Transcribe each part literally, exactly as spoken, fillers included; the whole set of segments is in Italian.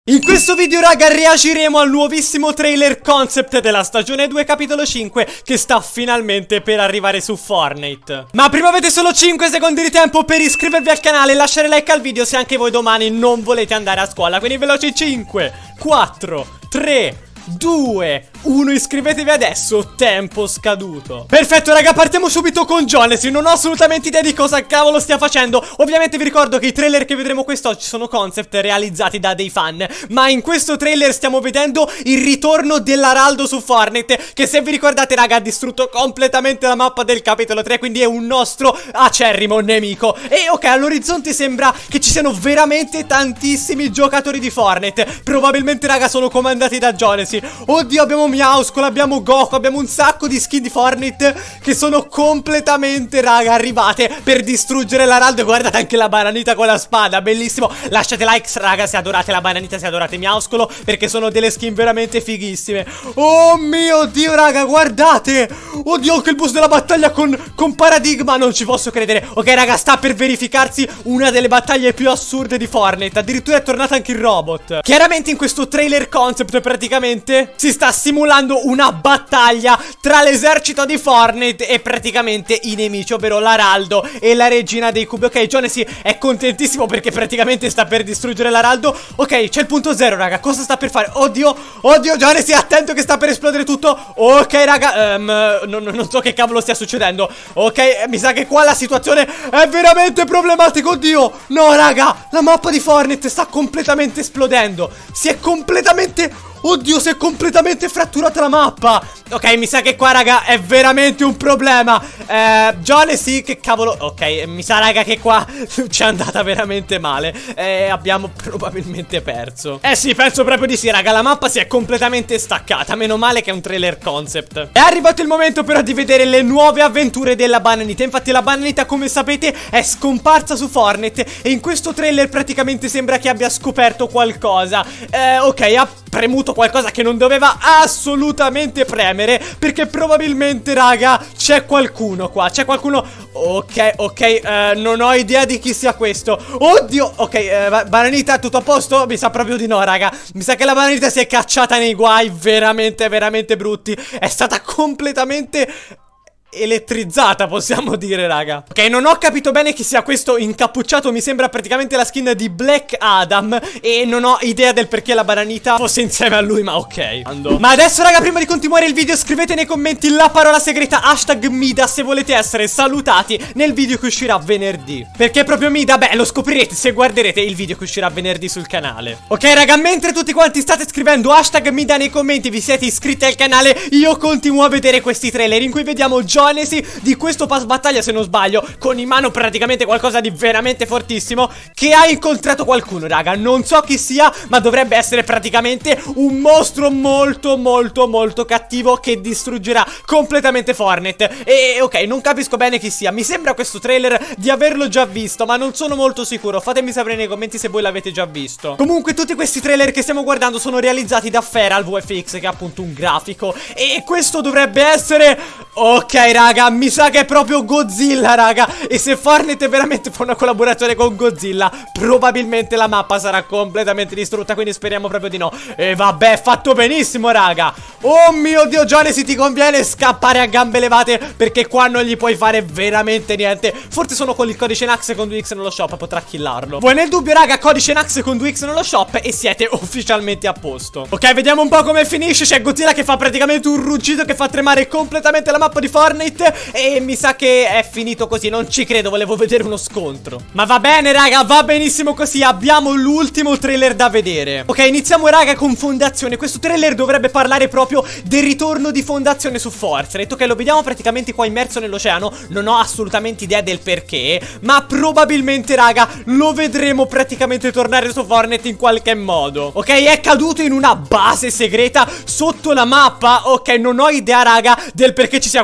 In questo video raga reagiremo al nuovissimo trailer concept della stagione due capitolo cinque che sta finalmente per arrivare su Fortnite. Ma prima avete solo cinque secondi di tempo per iscrivervi al canale e lasciare like al video se anche voi domani non volete andare a scuola. Quindi veloci, cinque, quattro, tre, due, uno, iscrivetevi adesso, tempo scaduto. Perfetto raga, partiamo subito con Jonesy. Non ho assolutamente idea di cosa cavolo stia facendo. Ovviamente vi ricordo che i trailer che vedremo quest'oggi sono concept realizzati da dei fan, ma in questo trailer stiamo vedendo il ritorno dell'Araldo su Fortnite, che se vi ricordate raga ha distrutto completamente la mappa del capitolo tre, quindi è un nostro acerrimo nemico. E ok, all'orizzonte sembra che ci siano veramente tantissimi giocatori di Fortnite. Probabilmente raga sono comandati da Jonesy. Oddio, abbiamo Meowscole, abbiamo Goku, abbiamo un sacco di skin di Fortnite che sono completamente, raga, arrivate per distruggere l'Araldo. Guardate anche la bananita con la spada, bellissimo. Lasciate like, raga, se adorate la bananita, se adorate Meowscole, perché sono delle skin veramente fighissime. Oh mio Dio, raga, guardate. Oddio, anche il boss della battaglia con, con Paradigma, non ci posso credere. Ok, raga, sta per verificarsi una delle battaglie più assurde di Fortnite. Addirittura è tornato anche il robot. Chiaramente in questo trailer concept praticamente si sta simulando una battaglia tra l'esercito di Fortnite e praticamente i nemici, ovvero l'Araldo e la regina dei cubi. Ok, Jonesy è contentissimo perché praticamente sta per distruggere l'Araldo. Ok, c'è il punto zero, raga. Cosa sta per fare? Oddio, oddio, Jonesy, attento che sta per esplodere tutto. Ok, raga, um, non, non so che cavolo stia succedendo. Ok, mi sa che qua la situazione è veramente problematica. Oddio, no, raga, la mappa di Fortnite sta completamente esplodendo. Si è completamente... Oddio, si è completamente fratturata la mappa. Ok, mi sa che qua, raga, è veramente un problema. Eh, Jonesy, che cavolo. Ok, mi sa, raga, che qua ci è andata veramente male. Eh, abbiamo probabilmente perso. Eh sì, penso proprio di sì, raga. La mappa si è completamente staccata. Meno male che è un trailer concept. È arrivato il momento però di vedere le nuove avventure della bananita. Infatti la bananita, come sapete, è scomparsa su Fortnite e in questo trailer praticamente sembra che abbia scoperto qualcosa. Eh, ok, ha premuto qualcosa che non doveva assolutamente premere, perché probabilmente, raga, c'è qualcuno qua. C'è qualcuno. Ok, ok, eh, non ho idea di chi sia questo. Oddio, ok, eh, bananita, tutto a posto? Mi sa proprio di no, raga. Mi sa che la bananita si è cacciata nei guai veramente, veramente brutti. È stata completamente elettrizzata, possiamo dire, raga. Ok, non ho capito bene chi sia questo incappucciato. Mi sembra praticamente la skin di Black Adam e non ho idea del perché la bananita fosse insieme a lui, ma ok. Ando. Ma adesso, raga, prima di continuare il video, scrivete nei commenti la parola segreta hashtag Mida se volete essere salutati nel video che uscirà venerdì. Perché proprio Mida? Beh, lo scoprirete se guarderete il video che uscirà venerdì sul canale. Ok, raga, mentre tutti quanti state scrivendo hashtag Mida nei commenti, vi siete iscritti al canale, io continuo a vedere questi trailer in cui vediamo Jonesy di questo pass battaglia, se non sbaglio, con in mano praticamente qualcosa di veramente fortissimo, che ha incontrato qualcuno, raga. Non so chi sia, ma dovrebbe essere praticamente un mostro molto molto molto cattivo che distruggerà completamente Fortnite. E ok, non capisco bene chi sia. Mi sembra questo trailer di averlo già visto, ma non sono molto sicuro. Fatemi sapere nei commenti se voi l'avete già visto. Comunque tutti questi trailer che stiamo guardando sono realizzati da Feral V F X, che è appunto un grafico, e questo dovrebbe essere... Ok, raga, mi sa che è proprio Godzilla, raga. E se Fortnite veramente fa una collaborazione con Godzilla, probabilmente la mappa sarà completamente distrutta, quindi speriamo proprio di no. E vabbè, fatto benissimo, raga. Oh mio Dio, Jonesy, ti conviene scappare a gambe levate, perché qua non gli puoi fare veramente niente. Forse sono con il codice N A X secondo X nello shop, potrà killarlo. Voi nel dubbio, raga, codice N A X secondo X nello shop e siete ufficialmente a posto. Ok, vediamo un po' come finisce. C'è Godzilla che fa praticamente un ruggito che fa tremare completamente la mappa di Fortnite. E mi sa che è finito così. Non ci credo, volevo vedere uno scontro. Ma va bene, raga, va benissimo così. Abbiamo l'ultimo trailer da vedere. Ok, iniziamo, raga, con Fondazione. Questo trailer dovrebbe parlare proprio del ritorno di Fondazione su Fortnite. Ok, lo vediamo praticamente qua immerso nell'oceano. Non ho assolutamente idea del perché, ma probabilmente, raga, lo vedremo praticamente tornare su Fortnite in qualche modo. Ok, è caduto in una base segreta sotto la mappa. Ok, non ho idea, raga, del perché ci sia questa base.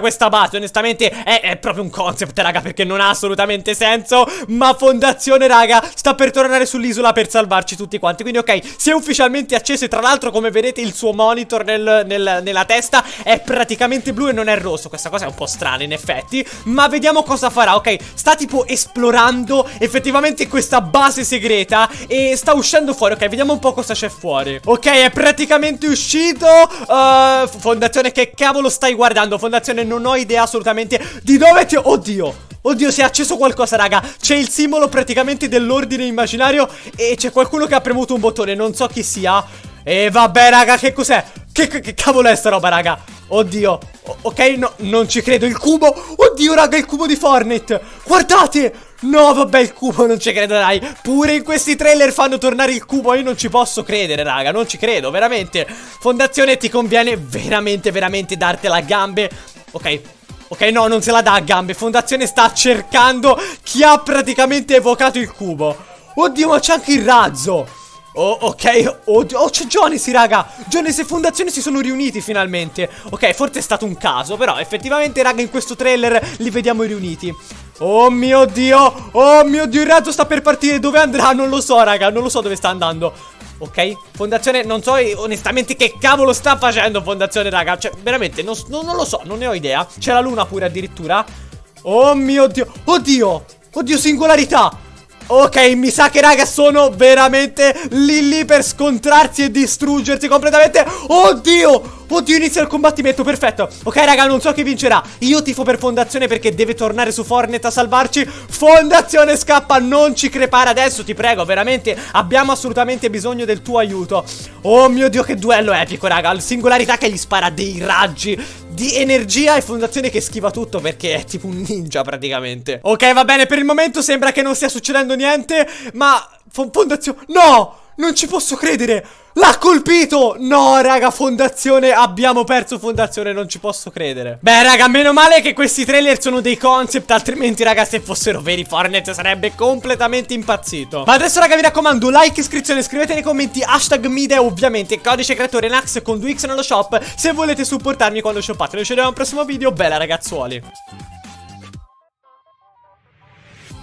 fate. Onestamente è, è proprio un concept, raga, perché non ha assolutamente senso. Ma Fondazione, raga, sta per tornare sull'isola per salvarci tutti quanti. Quindi ok, si è ufficialmente acceso. E tra l'altro, come vedete, il suo monitor nel, nel, nella testa è praticamente blu e non è rosso. Questa cosa è un po' strana in effetti. Ma vediamo cosa farà. Ok, sta tipo esplorando effettivamente questa base segreta e sta uscendo fuori. Ok, vediamo un po' cosa c'è fuori. Ok, è praticamente uscito. uh, Fondazione, che cavolo stai guardando? Fondazione, non ho idea assolutamente di dove ti... Oddio, oddio, si è acceso qualcosa, raga. C'è il simbolo praticamente dell'ordine immaginario e c'è qualcuno che ha premuto un bottone. Non so chi sia. E vabbè, raga, che cos'è? Che, che, che cavolo è sta roba, raga? Oddio. O ok, no, non ci credo. Il cubo. Oddio, raga, il cubo di Fortnite. Guardate. No, vabbè, il cubo, non ci credo, dai. Pure in questi trailer fanno tornare il cubo. Io non ci posso credere, raga. Non ci credo, veramente. Fondazione, ti conviene veramente, veramente dartela a gambe. Ok. Ok, no, non se la dà a gambe. Fondazione sta cercando chi ha praticamente evocato il cubo. Oddio, ma c'è anche il razzo. Oh, ok, oh, oh c'è Jonesy, raga. Jonesy e Fondazione si sono riuniti finalmente. Ok, forse è stato un caso, però effettivamente, raga, in questo trailer li vediamo riuniti. Oh mio Dio, oh mio Dio, il razzo sta per partire. Dove andrà? Non lo so, raga, non lo so dove sta andando. Ok, Fondazione, non so onestamente che cavolo sta facendo Fondazione, raga. Cioè, veramente, non, non lo so, non ne ho idea. C'è la luna pure addirittura. Oh mio Dio, oddio, oddio, singolarità. Ok, mi sa che, raga, sono veramente lì lì per scontrarsi e distruggersi completamente. Oddio, oddio, inizia il combattimento, perfetto. Ok, raga, non so chi vincerà. Io tifo per Fondazione perché deve tornare su Fortnite a salvarci. Fondazione, scappa, non ci crepare adesso, ti prego, veramente. Abbiamo assolutamente bisogno del tuo aiuto. Oh mio Dio, che duello epico, raga. Singolarità che gli spara dei raggi di energia e Fondazione che schiva tutto perché è tipo un ninja praticamente. Ok, va bene, per il momento sembra che non stia succedendo niente. Ma Fondazione, no, non ci posso credere. L'ha colpito! No, raga, Fondazione, abbiamo perso Fondazione, non ci posso credere. Beh, raga, meno male che questi trailer sono dei concept, altrimenti, raga, se fossero veri Fortnite sarebbe completamente impazzito. Ma adesso, raga, vi raccomando, like, iscrizione, scrivete nei commenti hashtag Mide, ovviamente, codice creatore Nax con due X nello shop, se volete supportarmi quando shoppate. Noi ci vediamo al prossimo video, bella ragazzuoli.